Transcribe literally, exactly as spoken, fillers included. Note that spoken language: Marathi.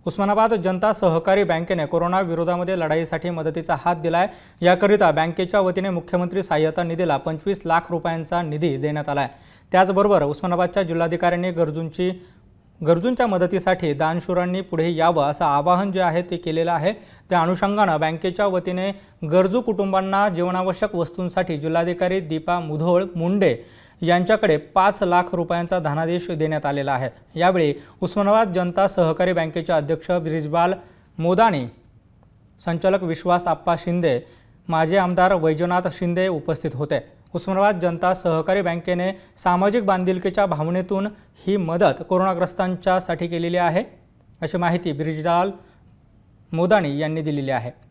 उस्मानाबाद जनता सहकारी बँकेने कोरोना विरोधामध्ये लढाईसाठी मदतीचा हात दिलाय। याकरिता बँकेच्या वतीने मुख्यमंत्री सहाय्यता निधीला पंचवीस लाख रुपयांचा निधी देण्यात आलाय। त्याचबरोबर उस्मानाबादच्या जिल्हाधिकाऱ्यांनी गरजूंची गरजूंच्या मदतीसाठी दानशूरांनी पुढे यावं असं आवाहन जे आहे ते केलेलं आहे। त्या अनुषंगाने बँकेच्या वतीने गरजू कुटुंबांना जीवनावश्यक वस्तूंसाठी जिल्हाधिकारी दीपा मुधोळ मुंडे यांच्याकडे पाच लाख रुपयांचा धनादेश देण्यात आलेला आहे। यावेळी उस्मानाबाद जनता सहकारी बँकेचे अध्यक्ष ब्रिजबाल मोदाणी, संचालक विश्वास आप्पा शिंदे, माजी आमदार वैजनाथ शिंदे उपस्थित होते। उस्मानाबाद जनता सहकारी बँकेने सामाजिक बांधिलकीच्या भावनेतून ही मदत कोरोनाग्रस्तांच्यासाठी केलेली आहे, अशी माहिती ब्रिजबाल मोदाणी यांनी दिलेली आहे।